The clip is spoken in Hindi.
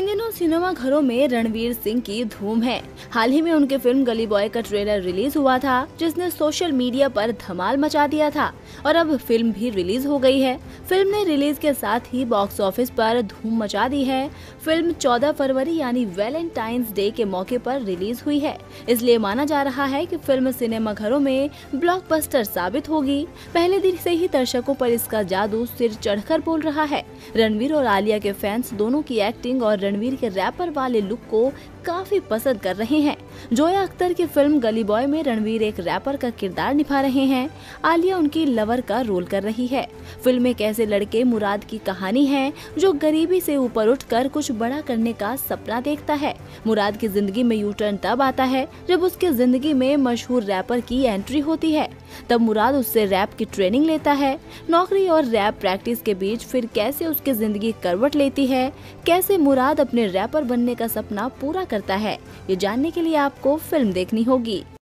इन दिनों सिनेमा घरों में रणवीर सिंह की धूम है। हाल ही में उनके फिल्म गली बॉय का ट्रेलर रिलीज हुआ था, जिसने सोशल मीडिया पर धमाल मचा दिया था और अब फिल्म भी रिलीज हो गई है। फिल्म ने रिलीज के साथ ही बॉक्स ऑफिस पर धूम मचा दी है। फिल्म 14 फरवरी यानी वैलेंटाइंस डे के मौके पर रिलीज हुई है, इसलिए माना जा रहा है कि फिल्म सिनेमा घरों में ब्लॉकबस्टर साबित होगी। पहले दिन से ही दर्शकों पर इसका जादू सिर चढ़कर बोल रहा है। रणवीर और आलिया के फैंस दोनों की एक्टिंग और रणवीर के रैपर वाले लुक को काफी पसंद कर रहे हैं। जोया अख्तर की फिल्म गली बॉय में रणवीर एक रैपर का किरदार निभा रहे हैं, आलिया उनकी लवर का रोल कर रही है। फिल्म एक ऐसे लड़के मुराद की कहानी है जो गरीबी से ऊपर उठकर कुछ बड़ा करने का सपना देखता है। मुराद की जिंदगी में यू टर्न तब आता है जब उसके जिंदगी में मशहूर रैपर की एंट्री होती है। तब मुराद उससे रैप की ट्रेनिंग लेता है। नौकरी और रैप प्रैक्टिस के बीच फिर कैसे उसकी जिंदगी करवट लेती है, कैसे मुराद अपने रैपर बनने का सपना पूरा करता है, ये जानने के लिए आपको फिल्म देखनी होगी।